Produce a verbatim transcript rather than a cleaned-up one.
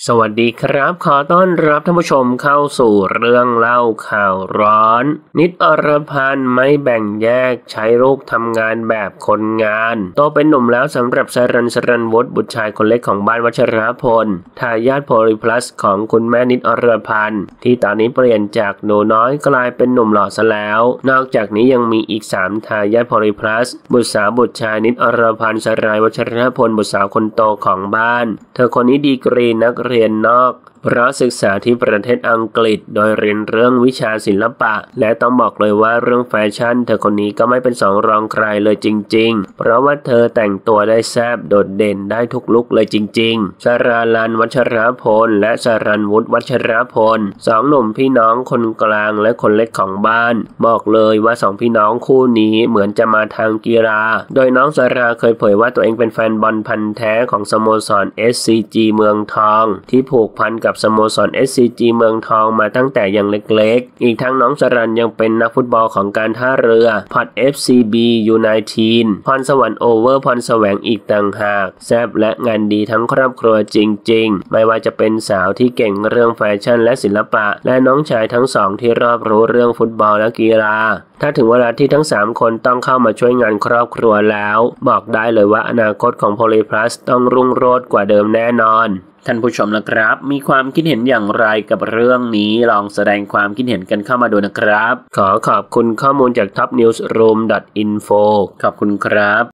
สวัสดีครับขอต้อนรับท่านผู้ชมเข้าสู่เรื่องเล่าข่าวร้อนนิดอรพันธ์ไม่แบ่งแยกใช้ลูกทำงานแบบคนงานโตเป็นหนุ่มแล้วสำหรับสรัญสรัญวุฒิบุตรชายคนเล็กของบ้านวัชรพลทายาทโพลีพลัสของคุณแม่นิดอรพันธ์ที่ตอนนี้เปลี่ยนจากหนูน้อยกลายเป็นหนุ่มหล่อซะแล้วนอกจากนี้ยังมีอีกสามทายาทโพลีพลัสบุตรสาวบุตรชายนิดอรพันธ์สรายวัชรพลบุตรสาวคนโตของบ้านเธอคนนี้ดีกรีนักเรียนนอกเพราะศึกษาที่ประเทศอังกฤษโดยเรียนเรื่องวิชาศิลปะและต้องบอกเลยว่าเรื่องแฟชั่นเธอคนนี้ก็ไม่เป็นสองรองใครเลยจริงๆเพราะว่าเธอแต่งตัวได้แซ่บโดดเด่นได้ทุกลุคเลยจริงๆสราลันวัชรพลและสรัญวุฒิวัชรพลสองหนุ่มพี่น้องคนกลางและคนเล็กของบ้านบอกเลยว่าสองพี่น้องคู่นี้เหมือนจะมาทางกีฬาโดยน้องสราเคยเผยว่าตัวเองเป็นแฟนบอลพันธุ์แท้ของสโมสร เอส ซี จี เมืองทองที่ผูกพันกับกับสโมสร เอส ซี จี เมืองทองมาตั้งแต่ยังเล็กๆอีกทั้งน้องสรัญยังเป็นนักฟุตบอลของการท่าเรือพอร์ต เอฟ ซี บี ยูไนเต็ดพรสวรรค์โอเวอร์พรแสวงอีกต่างหากแซ่บและงานดีทั้งครอบครัวจริงๆไม่ว่าจะเป็นสาวที่เก่งเรื่องแฟชั่นและศิลปะและน้องชายทั้งสองที่รอบรู้เรื่องฟุตบอลและกีฬาถ้าถึงเวลาที่ทั้งสามคนต้องเข้ามาช่วยงานครอบครัวแล้วบอกได้เลยว่าอนาคตของโพลีพลัสต้องรุ่งโรจน์กว่าเดิมแน่นอนท่านผู้ชมนะครับมีความคิดเห็นอย่างไรกับเรื่องนี้ลองแสดงความคิดเห็นกันเข้ามาดูนะครับขอขอบคุณข้อมูลจาก ท็อปนิวส์รูม ดอท อินโฟ ขอบคุณครับ